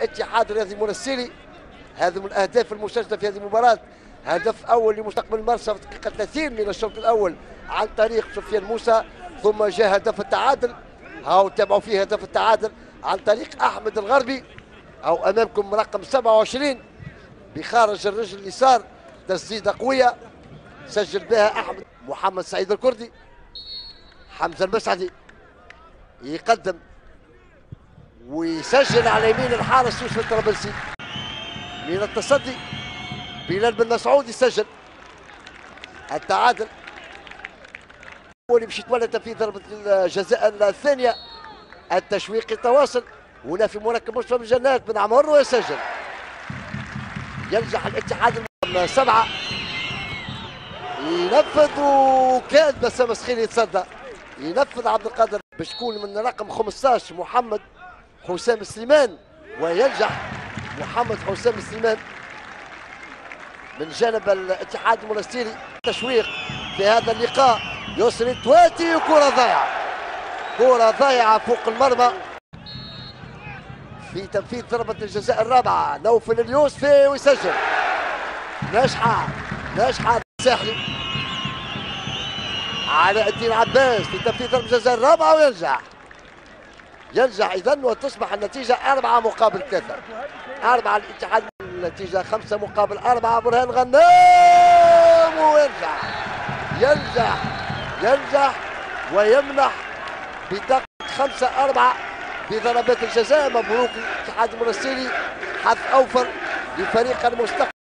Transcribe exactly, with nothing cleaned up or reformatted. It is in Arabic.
الاتحاد الرياضي المنسيري. هذا من الاهداف المسجله في هذه المباراه. هدف اول لمستقبل المرسى في الدقيقه ثلاثين من الشوط الاول عن طريق سفيان موسى، ثم جاء هدف التعادل. هاو تابعوا فيه هدف التعادل عن طريق احمد الغربي، او امامكم رقم سبعة وعشرين بخارج الرجل اليسار، تسديده قويه سجل بها احمد. محمد سعيد الكردي، حمزه المسعدي يقدم ويسجل على يمين الحارس يوسف الطرابلسي. من التصدي بلال بن مسعود يسجل التعادل، واللي باش يتولى تنفيذ ضربه الجزاء الثانيه. التشويق يتواصل هنا في مركب مشرف الجنات بن عمر ويسجل. ينجح الاتحاد سبعه، ينفذ وكاد بسام سخير يتصدى، ينفذ عبد القادر باش تكون من رقم خمسطاش محمد حسام سليمان، وينجح محمد حسام سليمان من جانب الاتحاد المنستيري. تشويق في هذا اللقاء، يسري التواتي وكرة ضايعة، كرة ضايعة فوق المرمى في تنفيذ ضربة الجزاء الرابعة. نوفل اليوسفي ويسجل. ناجحة ناجحة الساحلي علاء الدين عباس في تنفيذ ضربة الجزاء الرابعة وينجح ينجح إذا، وتصبح النتيجة أربعة مقابل ثلاثة. أربعة الاتحاد، النتيجة خمسة مقابل أربعة. برهان غنام وينجح ينجح ينجح ويمنح بدقة خمسة أربعة بضربات الجزاء. مبروك الاتحاد المنستيري، حظ أوفر لفريق المستقبل.